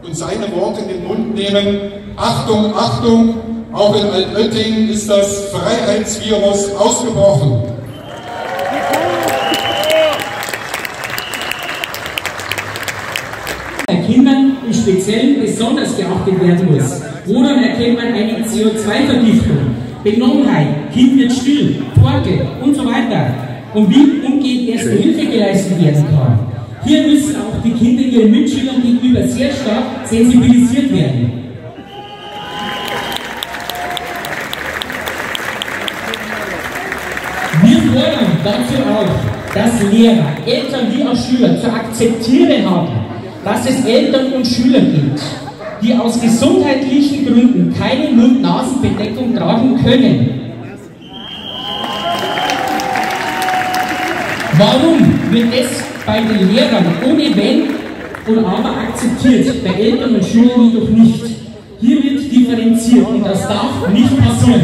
und seine Worte in den Mund nehmen. Achtung, Achtung, auch in Altötting ist das Freiheitsvirus ausgebrochen. Kindern im Speziellen besonders geachtet werden muss. Woran erkennt man eine CO2-Vergiftung? Benommenheit, Kind wird still, Torkel und so weiter. Und wie umgehend erste Hilfe geleistet werden kann. Hier müssen auch die Kinder ihren Mitschülern gegenüber sehr stark sensibilisiert werden. Wir fordern dazu auf, dass Lehrer, Eltern wie auch Schüler zu akzeptieren haben, dass es Eltern und Schüler gibt, die aus gesundheitlichen Gründen keine Mund-Nasen-Bedeckung tragen können. Warum wird es bei den Lehrern ohne Wenn und Aber akzeptiert, bei Eltern und Schülern jedoch nicht? Hier wird differenziert und das darf nicht passieren.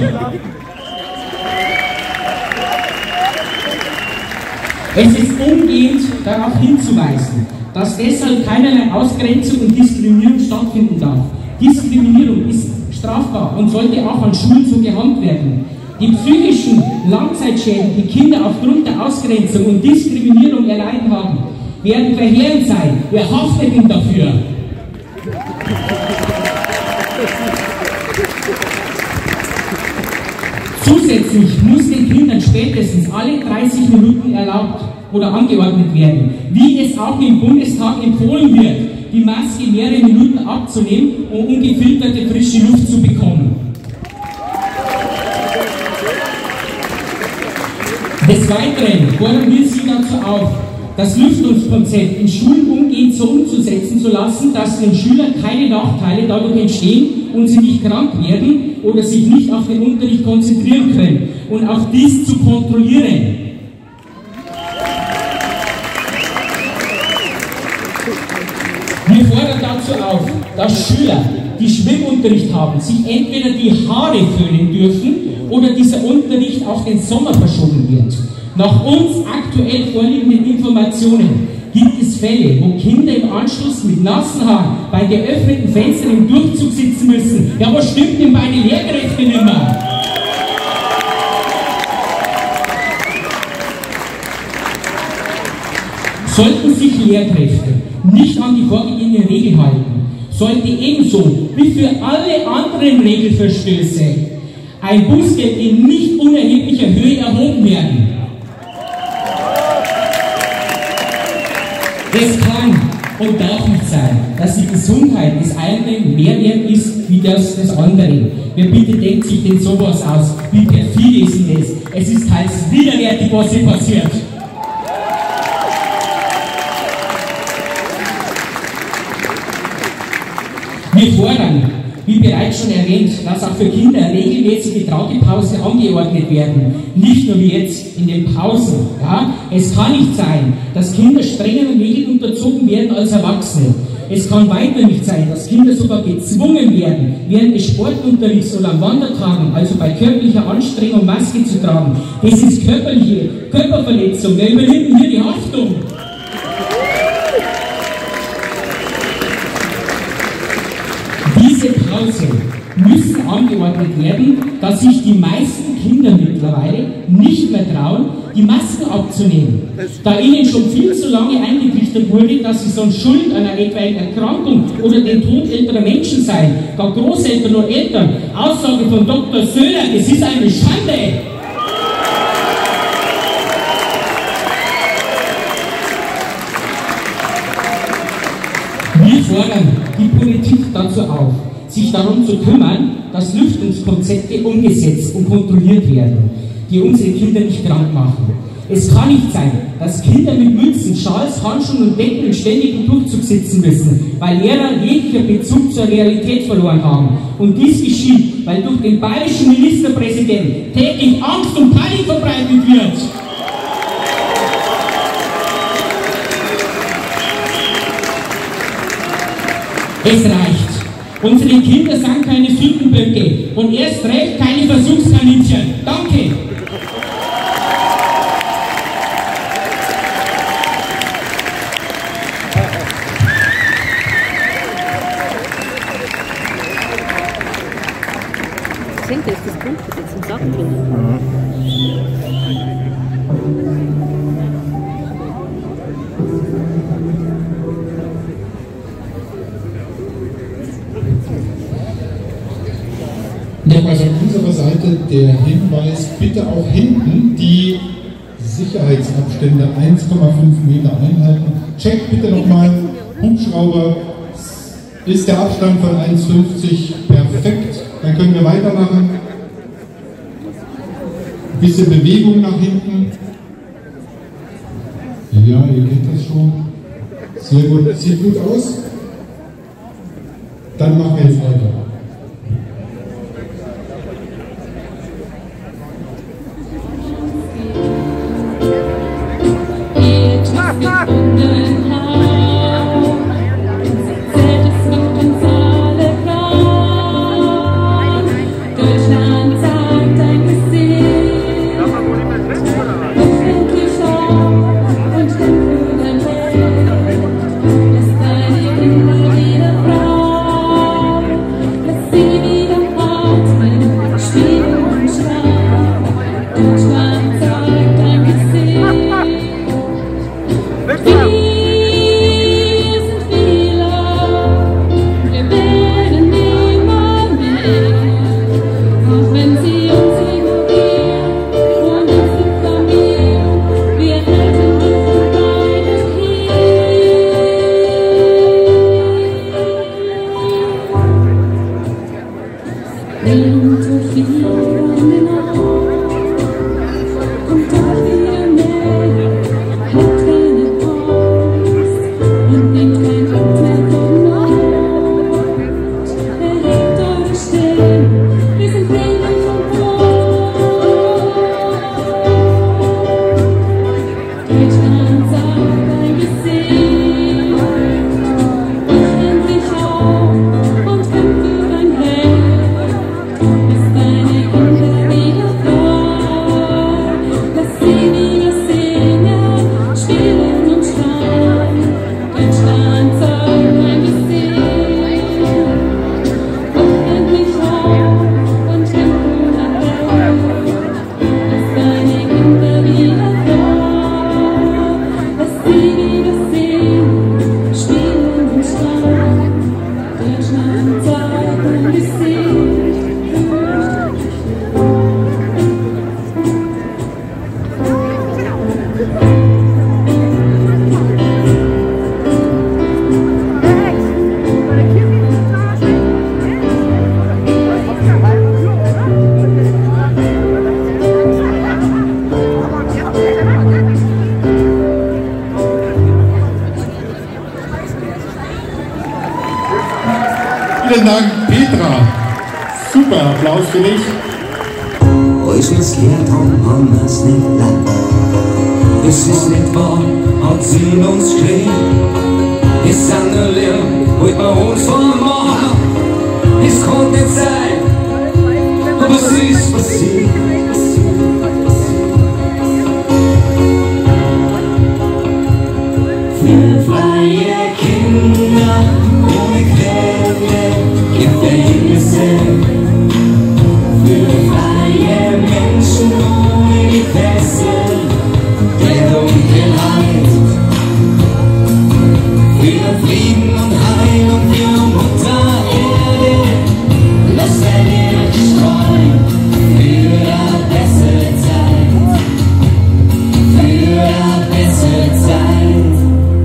Es ist umgehend darauf hinzuweisen, dass deshalb keinerlei Ausgrenzung und Diskriminierung stattfinden darf. Diskriminierung ist strafbar und sollte auch an Schulen so gehandhabt werden. Die psychischen Langzeitschäden, die Kinder aufgrund der Ausgrenzung und Diskriminierung erleiden haben, werden verheerend sein. Wer haftet denn dafür? Zusätzlich muss den Kindern spätestens alle 30 Minuten erlaubt oder angeordnet werden, wie es auch im Bundestag empfohlen wird, die Maske mehrere Minuten abzunehmen, um ungefilterte frische Luft zu bekommen. Des Weiteren fordern wir Sie dazu auf, das Lüftungskonzept in Schulen umgehend so umzusetzen zu lassen, dass den Schülern keine Nachteile dadurch entstehen und sie nicht krank werden oder sich nicht auf den Unterricht konzentrieren können und auch dies zu kontrollieren. Wir fordern dazu auf, dass Schüler, die Schwimmunterricht haben, sich entweder die Haare föhnen dürfen oder dieser Unterricht auf den Sommer verschoben wird. Nach uns aktuell vorliegenden Informationen gibt es Fälle, wo Kinder im Anschluss mit nassen Haaren bei geöffneten Fenstern im Durchzug sitzen müssen. Ja, was stimmt denn bei den Lehrkräften nicht mehr? Sollten sich Lehrkräfte nicht an die vorgegebenen Regeln halten, sollte ebenso wie für alle anderen Regelverstöße ein Bußgeld in nicht unerheblicher Höhe erhoben werden. Es kann und darf nicht sein, dass die Gesundheit des einen mehr wert ist wie das des anderen. Wer bitte denkt sich denn sowas aus? Wie perfide ist denn das? Es ist teils widerwärtig, was hier passiert. Wir fordern, wie bereits schon erwähnt, dass auch für Kinder regelmäßige Trautepausen angeordnet werden. Nicht nur wie jetzt in den Pausen. Ja? Es kann nicht sein, dass Kinder strengeren Regeln unterzogen werden als Erwachsene. Es kann weiter nicht sein, dass Kinder sogar gezwungen werden, während des Sportunterrichts oder an Wandertagen, also bei körperlicher Anstrengung, Maske zu tragen. Das ist Körperverletzung. Wer übernimmt denn hier die Haftung? Diese Pausen müssen angeordnet werden, dass sich die meisten Kinder mittlerweile nicht mehr trauen, die Masken abzunehmen, da ihnen schon viel zu lange eingetrichtert wurde, dass sie sonst schuld an einer etwaigen Erkrankung oder dem Tod älterer Menschen seien. Gar Großeltern und Eltern, Aussage von Dr. Söder, es ist eine Schande! Wir fordern die Politik dazu auf, sich darum zu kümmern, dass Lüftungskonzepte umgesetzt und kontrolliert werden, die unsere Kinder nicht krank machen. Es kann nicht sein, dass Kinder mit Mützen, Schals, Handschuhen und Decken im ständigen Durchzug sitzen müssen, weil Lehrer jeglicher Bezug zur Realität verloren haben. Und dies geschieht, weil durch den bayerischen Ministerpräsidenten täglich Angst und Panik verbreitet wird. Es reicht. Unsere Kinder sind keine Sündenböcke und erst recht keine Versuchskaninchen. Danke. Geschenke ist das Grundfutter zum Sachen drin. Nochmal von unserer Seite der Hinweis, bitte auch hinten die Sicherheitsabstände 1,5 Meter einhalten. Checkt bitte nochmal, Hubschrauber, ist der Abstand von 1,50 perfekt, dann können wir weitermachen. Ein bisschen Bewegung nach hinten. Ja, ihr kennt das schon. Sehr gut, sieht gut aus. Dann machen wir jetzt weiter. Vielen Dank, Petra. Super, Applaus für dich. Als wir's gehört haben wir's nicht lang. Es ist nicht wahr, hat sie in uns geschrien. Es sind nur leer, wollt man uns vermachen. Es kann nicht sein, aber es ist passiert. Für freie Kinder ohne Quelle Gefängnisse, für freie Menschen ohne die Fesseln der Dunkelheit, für Frieden und Heilung, für Mutter Erde, lass dein Licht strahlen, für eine bessere Zeit, für eine bessere Zeit.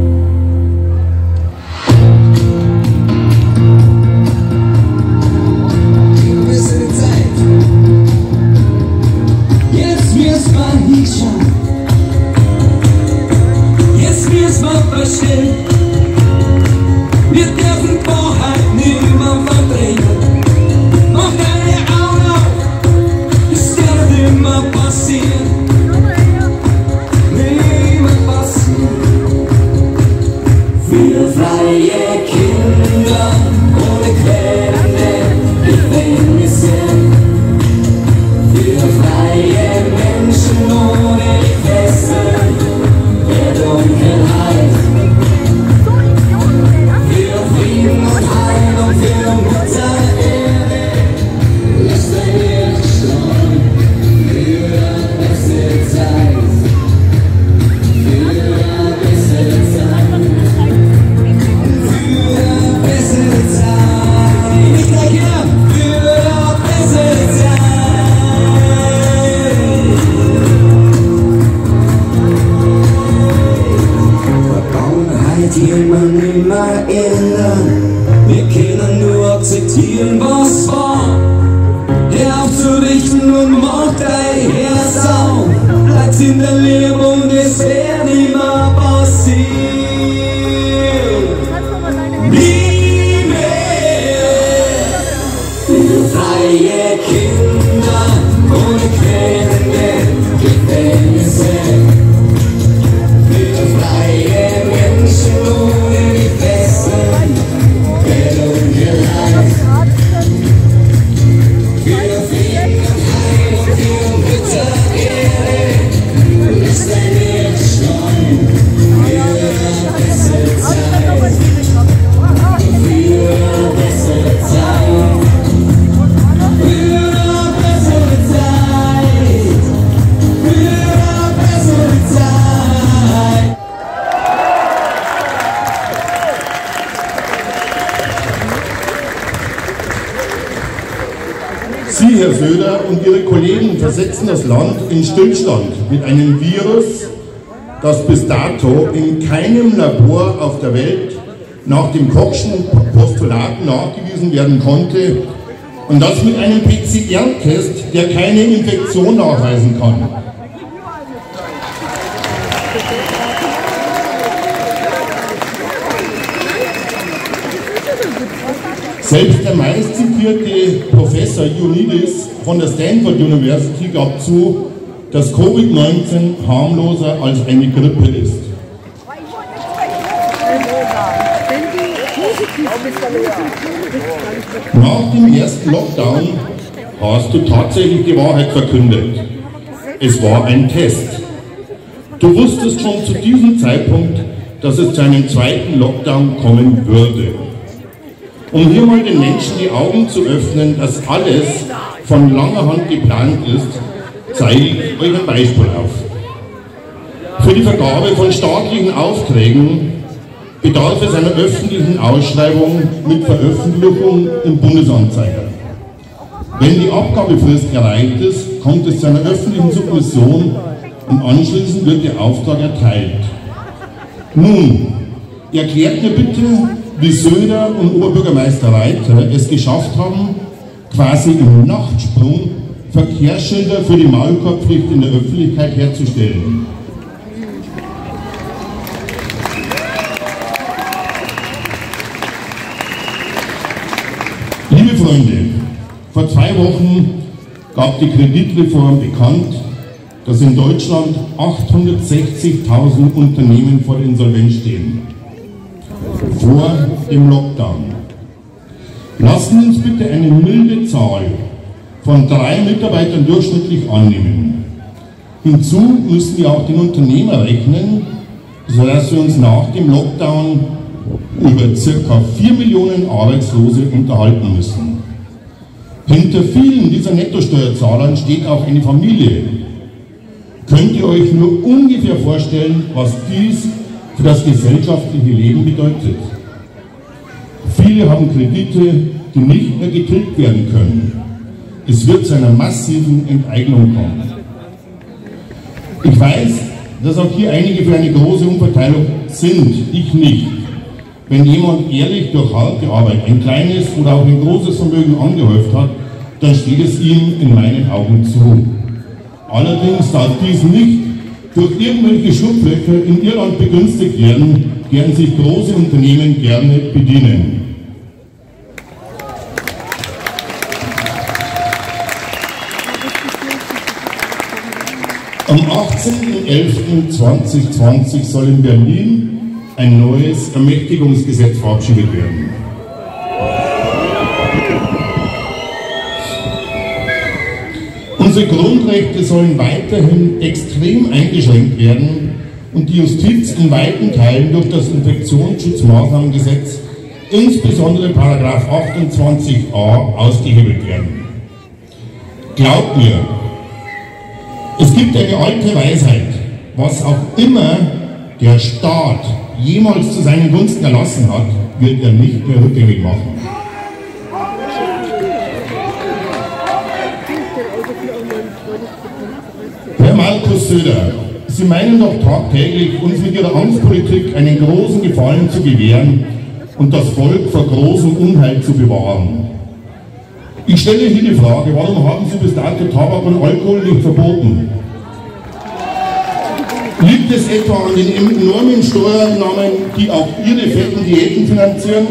Wir dürfen Wahrheit nimmer verdrehen. Mach deine Augen auf, es wird immer passieren. Nimmer passieren. Für freie Kinder ohne quälende Gefängnisse. Für freie Menschen ohne die Fesseln der Dunkelheit. Für Frieden und Heilung, für Mutter Erde, lass dein Leben bessere Zeit. Ich denke für eine bessere Zeit. Vergangenheit will man nimmer ändern. Wir können nur akzeptieren, was war. Hör auf zu richten und mach dein Herz auf. Bleib's in der Liebe und es wird nimmer passieren. Liebe für freie Kinder ohne quälende Gefängnisse. Für freie Menschen ohne Gefäße. Bildung geleitet. Für Frieden und Heil und für Mutter Erde. Ist ein Widerstand für eine bessere Zeit. Für eine bessere Zeit. Für eine bessere Zeit. Für eine bessere Zeit. Sie, Herr Söder, und Ihre Kollegen versetzen das Land in Stillstand mit einem Virus, das bis dato in keinem Labor auf der Welt nach dem Kochschen Postulat nachgewiesen werden konnte, und das mit einem PCR-Test, der keine Infektion nachweisen kann. Selbst der meistzitierte Professor Ioannidis von der Stanford University gab zu, dass Covid-19 harmloser als eine Grippe ist. Nach dem ersten Lockdown hast du tatsächlich die Wahrheit verkündet. Es war ein Test. Du wusstest schon zu diesem Zeitpunkt, dass es zu einem zweiten Lockdown kommen würde. Um hier mal den Menschen die Augen zu öffnen, dass alles von langer Hand geplant ist, zeige ich euch ein Beispiel auf. Für die Vergabe von staatlichen Aufträgen bedarf es einer öffentlichen Ausschreibung mit Veröffentlichung im Bundesanzeiger. Wenn die Abgabefrist erreicht ist, kommt es zu einer öffentlichen Submission und anschließend wird der Auftrag erteilt. Nun, erklärt mir bitte, wie Söder und Oberbürgermeister Reiter es geschafft haben, quasi im Nachtsprung Verkehrsschilder für die Maulkorbpflicht in der Öffentlichkeit herzustellen. Liebe Freunde, vor 2 Wochen gab die Kreditreform bekannt, dass in Deutschland 860.000 Unternehmen vor der Insolvenz stehen. Vor dem Lockdown. Lassen Sie uns bitte eine milde Zahl von 3 Mitarbeitern durchschnittlich annehmen. Hinzu müssen wir auch den Unternehmer rechnen, sodass wir uns nach dem Lockdown über ca. 4 Millionen Arbeitslose unterhalten müssen. Hinter vielen dieser Nettosteuerzahlern steht auch eine Familie. Könnt ihr euch nur ungefähr vorstellen, was dies für das gesellschaftliche Leben bedeutet? Viele haben Kredite, die nicht mehr getilgt werden können. Es wird zu einer massiven Enteignung kommen. Ich weiß, dass auch hier einige für eine große Umverteilung sind, ich nicht. Wenn jemand ehrlich durch harte Arbeit ein kleines oder auch ein großes Vermögen angehäuft hat, dann steht es ihm in meinen Augen zu. Allerdings darf dies nicht durch irgendwelche Schlupflöcher in Irland begünstigt werden, deren sich große Unternehmen gerne bedienen. Am 18.11.2020 soll in Berlin ein neues Ermächtigungsgesetz verabschiedet werden. Unsere Grundrechte sollen weiterhin extrem eingeschränkt werden und die Justiz in weiten Teilen durch das Infektionsschutzmaßnahmengesetz, insbesondere § 28a, ausgehebelt werden. Glaubt mir, es gibt eine alte Weisheit, was auch immer der Staat jemals zu seinen Gunsten erlassen hat, wird er nicht mehr rückgängig machen. Herr Markus Söder, Sie meinen doch tagtäglich, uns mit Ihrer Amtspolitik einen großen Gefallen zu gewähren und das Volk vor großem Unheil zu bewahren. Ich stelle hier die Frage, warum haben Sie bis dato Tabak und Alkohol nicht verboten? Liegt es etwa an den enormen Steuereinnahmen, die auch Ihre fetten Diäten finanzieren?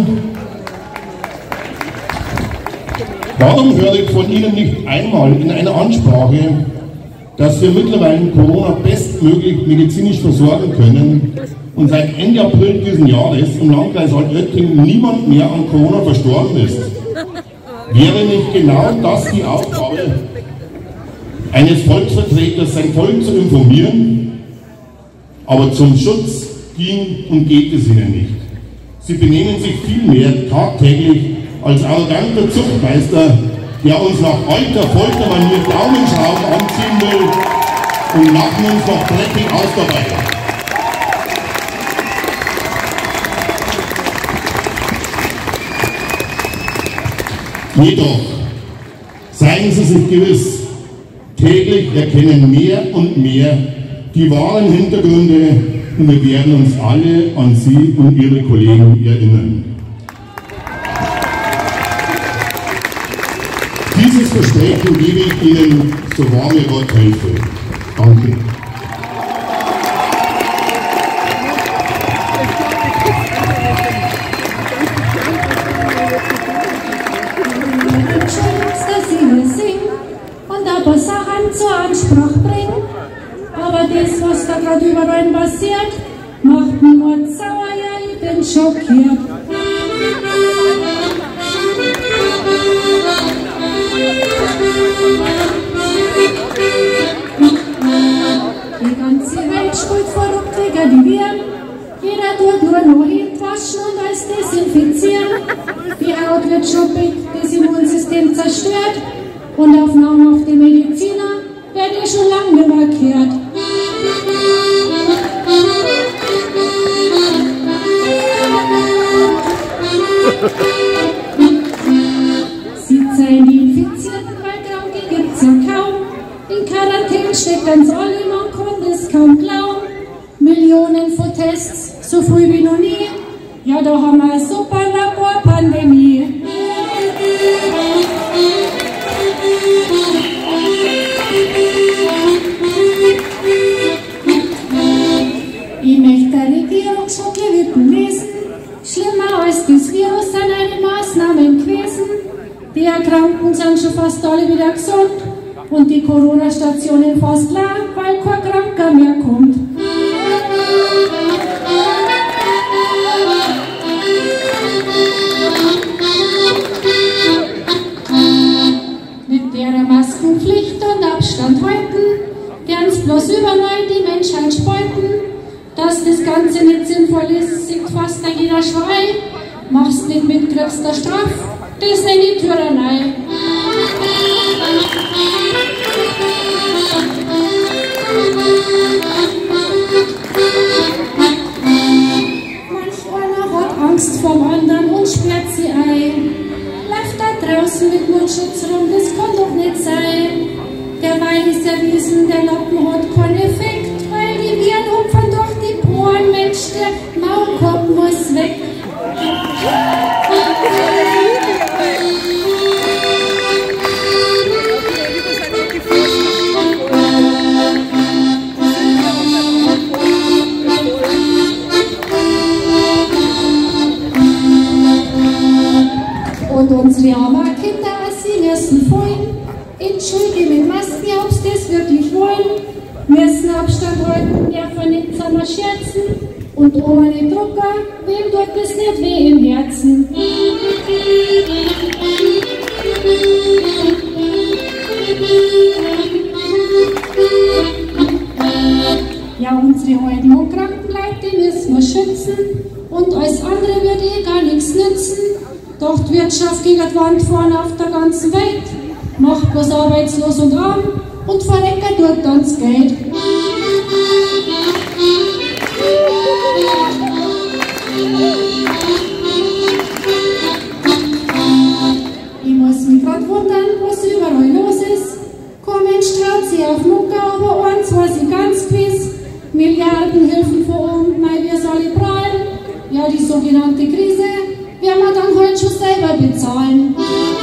Warum höre ich von Ihnen nicht einmal in einer Ansprache, dass wir mittlerweile Corona bestmöglich medizinisch versorgen können und seit Ende April diesen Jahres im Landkreis Altötting niemand mehr an Corona verstorben ist? Wäre nicht genau das die Aufgabe eines Volksvertreters, sein Volk zu informieren? Aber zum Schutz ging und geht es Ihnen nicht. Sie benehmen sich vielmehr tagtäglich als arroganter Zuchtmeister, der uns nach alter Foltermanier Daumenschrauben anziehen will und machen uns noch dreckig aus dabei. Jedoch, seien Sie sich gewiss, täglich erkennen mehr und mehr die wahren Hintergründe und wir werden uns alle an Sie und Ihre Kollegen erinnern. Dieses Versprechen gebe ich Ihnen, so wahr mir Gott helfe. Danke. Zur Ansprache bringen, aber das, was da gerade überall passiert, macht mich mal sauer, ja, ich bin schockiert. Die ganze Welt spielt verrückt wegen die Viren, jeder tut nur noch hinwaschen und alles desinfizieren. Die Haut wird schuppig, das Immunsystem zerstört und auf namhafte Mediziner wird ja schon lange markiert. Sie zeigen die Infizierten, weil Kranke gibt's ja kaum. In Quarantäne steckt uns alle, man kann das kaum glauben. Millionen von Tests, so früh wie noch nie. Ja, da haben wir eine super Laborpandemie. Ich möchte der Regierung schon gewitten lesen. Schlimmer als das Virus sind eine Maßnahmen gewesen. Die Erkrankten sind schon fast alle wieder gesund und die Corona-Stationen fast leer, weil kein Kranker mehr kommt. Mit der Maskenpflicht und Abstand halten, gern's bloß überall die Menschheit spalten. Dass das Ganze nicht sinnvoll ist, sieht fast jeder Schrei. Mach's nicht mit, kriegst du Straf, das nenne ich Tyrannei. Manch einer hat Angst vorm anderen und sperrt sie ein. Läuft da draußen mit Mundschutz rum, das kann doch nicht sein. Derweil ist erwiesen, der Lappen hat keinen Effekt, weil die Viren hupfen durch die Poren. Mensch, der Maulkorb muss weg. Und unsere armen Kinder, sie müssen folgen. Entschuldige mit Masken, ob's das wirklich wollen. Müssen Abstand halten, dürfen nicht zusammen scherzen. Und ohne Drucker, wem tut das nicht weh im Herzen? Ja, unsere alten und kranken Leute müssen wir schützen. Und alles andere wird eh gar nichts nützen. Doch die Wirtschaft gegen die Wand fahren auf der ganzen Welt. Macht bloß arbeitslos und arm und verreckert durch ganz Geld. Milliardenhilfen von oben, mei, wir sollen prallen. Ja, die sogenannte Krise werden wir dann halt schon selber bezahlen.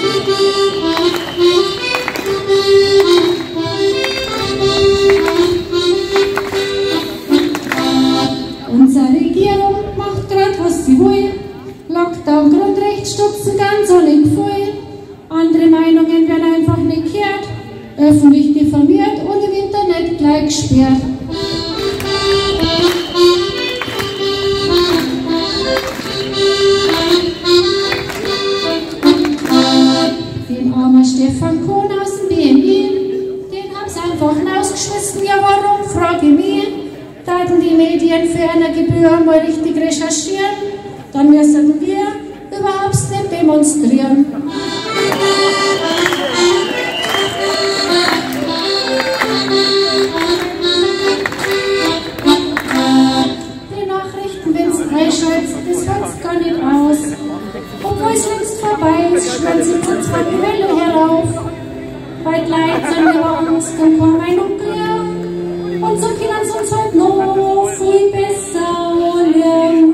Unsere Regierung macht grad was sie will. Lockdown, Grundrecht stutzen ganz ohne Gefühl. Andere Meinungen werden einfach nicht gehört, öffentlich diffamiert und im Internet gleich gesperrt. Den armen Stefan Kohn aus dem BMI, den haben sie einfach rausgeschmissen. Ja, warum, frage ich mich. Taten die Medien für eine Gebühr mal richtig recherchieren, dann müssen wir überhaupt nicht demonstrieren. Die Nachrichten, wenn es freischaltet, das hört gar nicht aus. Obwohl es längst vorbei ist, schwören sie zur zweiten Welle herauf. Bald Leid sind wir Angst und kaum ein Umkehr. Und so können sie uns halt noch viel besser holen.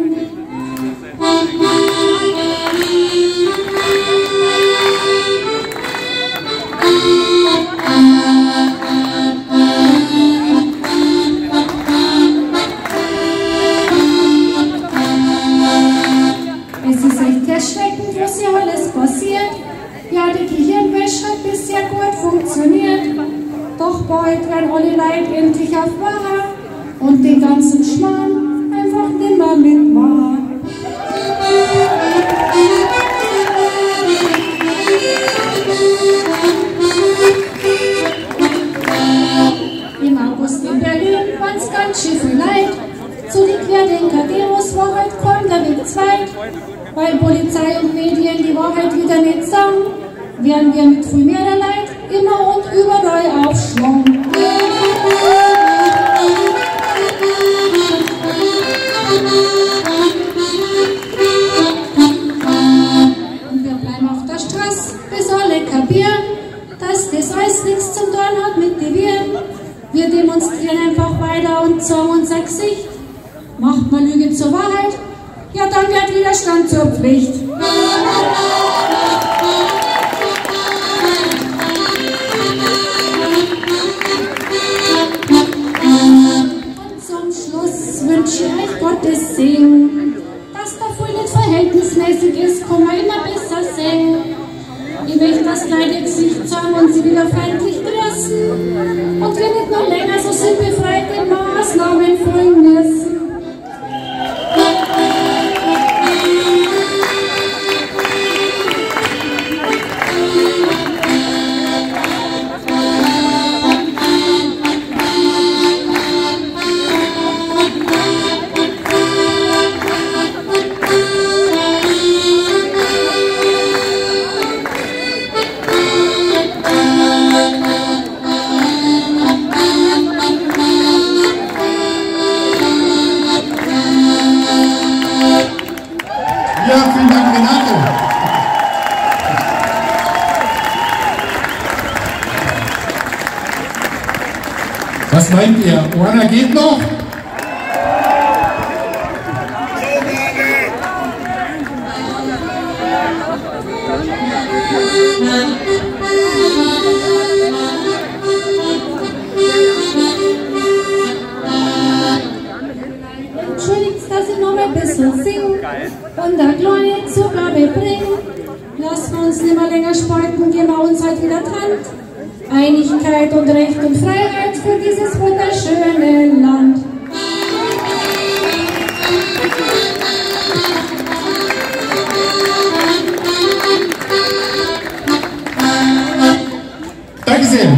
Es ist echt erschreckend, was hier alles passiert. Ja, die Gehirnwäsche hat bisher gut funktioniert. Doch bald werden alle Leute endlich auf Wahrheit und den ganzen Schmarrn einfach nimmer mitmachen. Im August in Berlin waren es ganz schön viel Leid. Zu den Querdenker-Demos war halt kaum der Weg zweit. Weil Polizei und Medien die Wahrheit wieder nicht sagen, werden wir mit viel mehr Leid immer und überall aufschlagen. Und wir bleiben auf der Straße, bis alle kapieren, dass das alles nichts zum tun hat mit den Viren. Wir demonstrieren einfach weiter und zeigen unser Gesicht. Macht man Lüge zur Wahrheit, ja dann wird Widerstand zur Pflicht. Wünsche euch Gottes Segen, dass der Voll nicht verhältnismäßig ist, kann man immer besser sehen. Ich möchte das kleine Gesicht sagen und sie wieder feindlich grüßen und wir nicht noch länger so sinnbefreite Maßnahmen folgen müssen. Was meint ihr? Einer geht noch? Entschuldigt, dass ich noch ein bisschen singe und eine kleine Zugabe bringe. Lassen wir uns nicht mehr länger spalten, gehen wir uns halt wieder dran. Einigkeit und Recht und Freiheit für dieses wunderschöne Land. Danke sehr.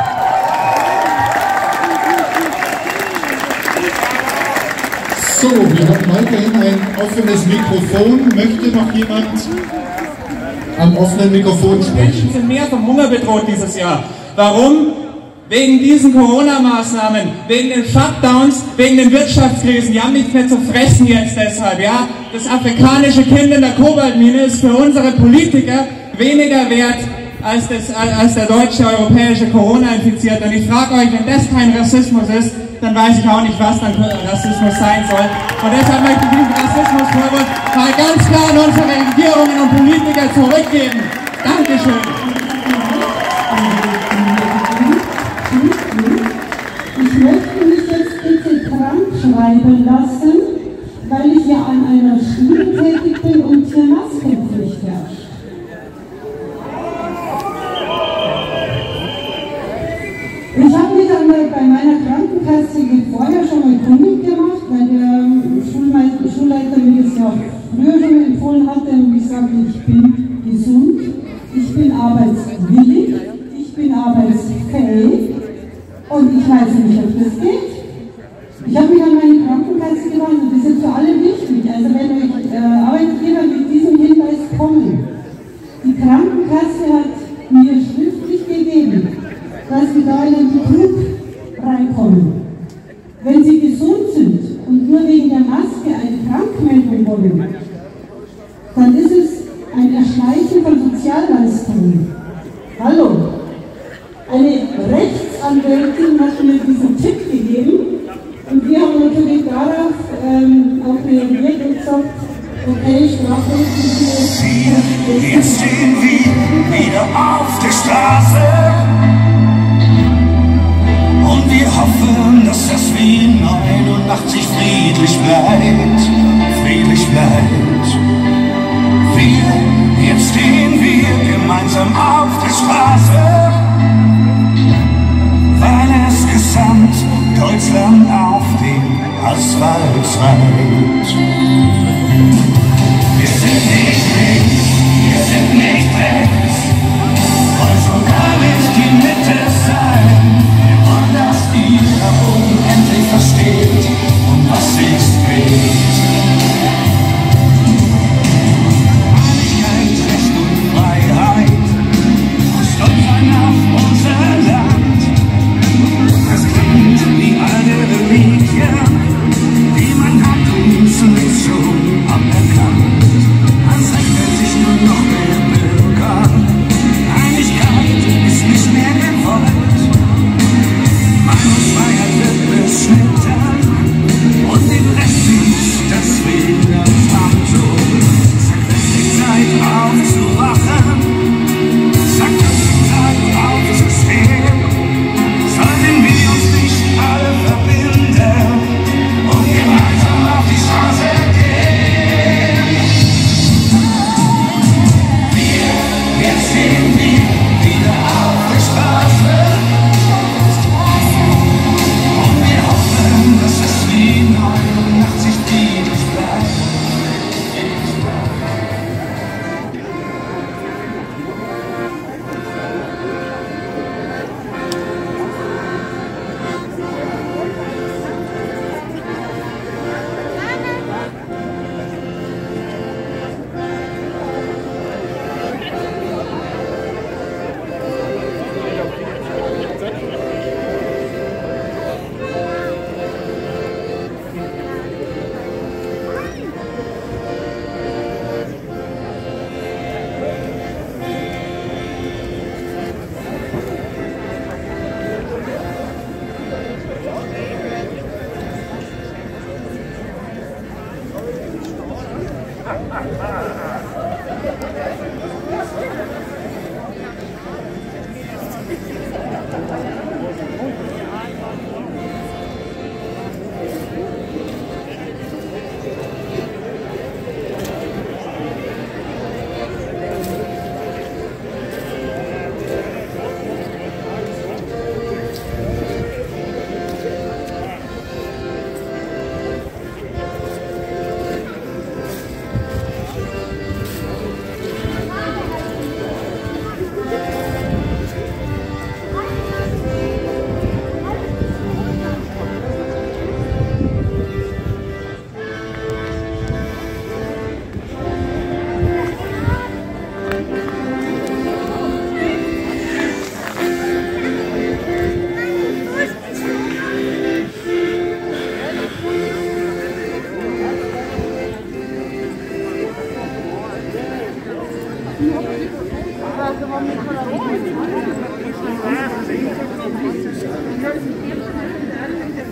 So, wir haben weiterhin ein offenes Mikrofon. Möchte noch jemand am offenen Mikrofon sprechen? Menschen sind mehr vom Hunger bedroht dieses Jahr. Warum? Wegen diesen Corona-Maßnahmen, wegen den Shutdowns, wegen den Wirtschaftskrisen. Die haben nichts mehr zu fressen jetzt deshalb, ja. Das afrikanische Kind in der Kobaltmine ist für unsere Politiker weniger wert als der deutsche, europäische Corona-Infizierte. Und ich frage euch, wenn das kein Rassismus ist, dann weiß ich auch nicht, was dann Rassismus sein soll. Und deshalb möchte ich diesen Rassismusvorwurf mal ganz klar an unsere Regierungen und Politiker zurückgeben. Dankeschön. Ich möchte mich jetzt bitte krank schreiben lassen, weil ich ja an einer Schule tätig bin und hier Maskenpflicht herrscht. Ich habe mich bei meiner Krankenkasse vorher schon mal kundig gemacht, weil der Schulleiter mir das ja früher schon empfohlen hatte und gesagt, ich bin gesund, ich bin arbeitswillig, ich bin arbeitsfähig und ich weiß nicht, ob das geht. Ich habe mich an meine Krankenkasse gewandt und das ist für alle wichtig. Also wenn euch Arbeitgeber mit diesem Hinweis kommen, die Krankenkasse hat mir schriftlich gegeben, dass wir da in den Betrug reinkommen. Wenn Sie gesund sind und nur wegen der Maske eine Krankmeldung wollen, dann ist es ein Erschleichen von Sozialleistungen. Hallo? Eine Rechtsanwältin hat mir diesen Tipp gegeben und wir haben natürlich darauf auch reagiert und gesagt, okay, strafrechtliche. Jetzt stehen wir wieder auf der Straße und wir hoffen, dass das Wien 89 friedlich bleibt, friedlich bleibt. Jetzt stehen wir gemeinsam auf der Straße, weil es gesamt Deutschland auf dem Asphalt schreit. Wir sind nicht links, wir sind nicht rechts, wollen schon gar nicht die Mitte sein. Wir wollen, dass ihr da oben endlich versteht, um was es geht. Einigkeit, Recht und Freiheit, stolz sein auf unser Land. Das klingt wie eine Reliquie, die man hat uns nicht schon anerkannt. Als rechnet sich nur noch der Bürger. Einigkeit ist nicht mehr gewollt. Meinungsfreiheit wird beschnitten und den Rest ist das Finanzamt. Sagt es die Zeit aufzuwachen, sagt es die Zeit aufzustehen. Sollten wir uns nicht alle verbinden und gemeinsam auf die Straße gehen? Jetzt stehen wir wieder auf der Straße und wir hoffen, dass es wie 89 friedlich bleibt.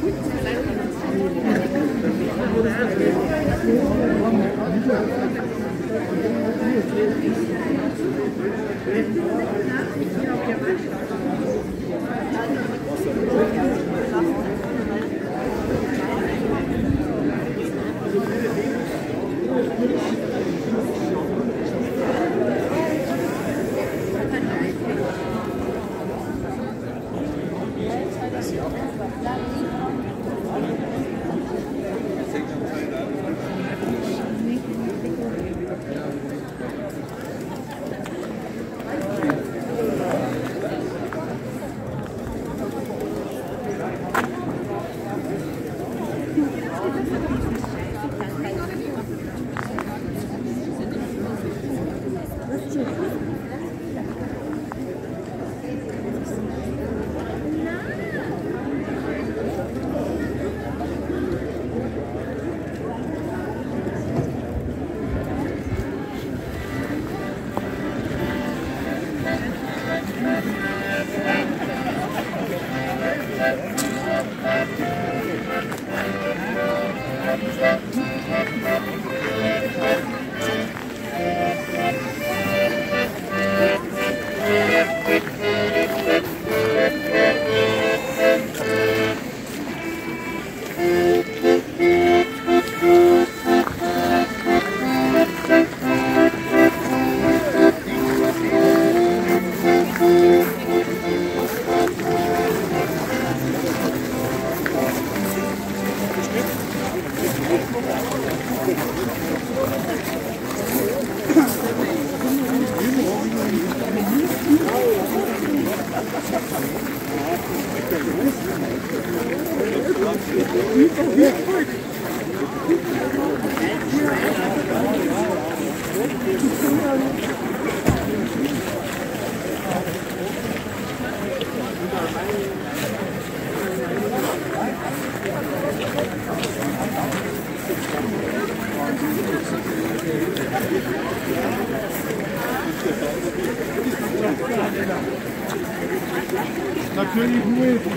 Natürlich nur ich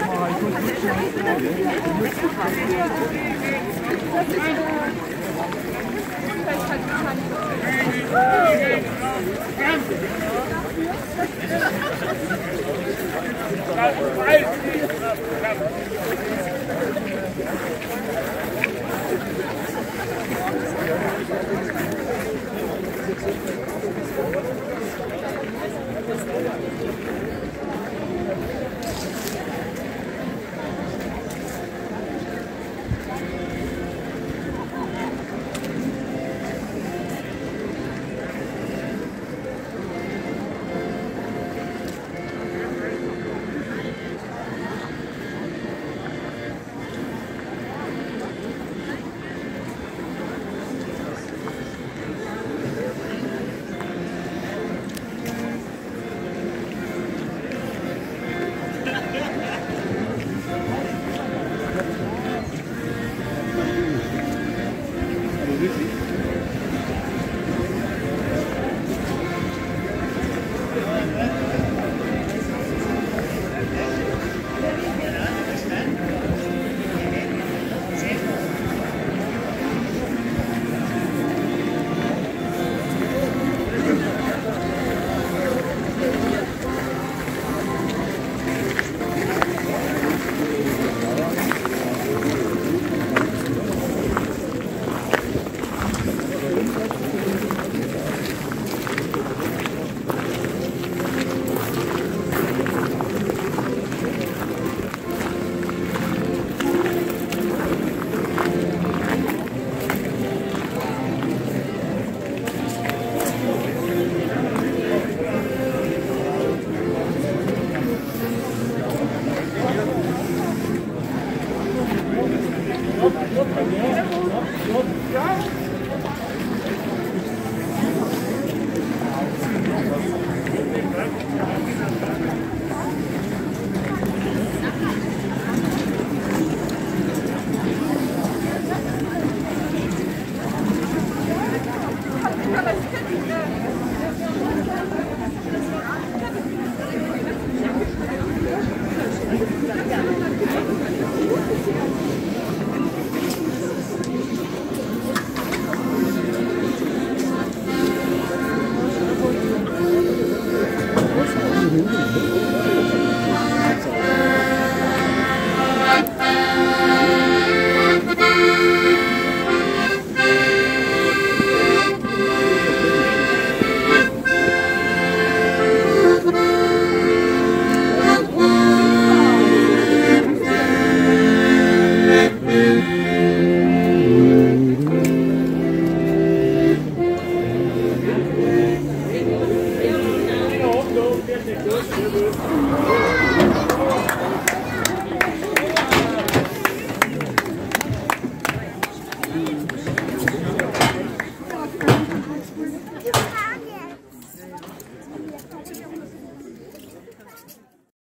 Thank you.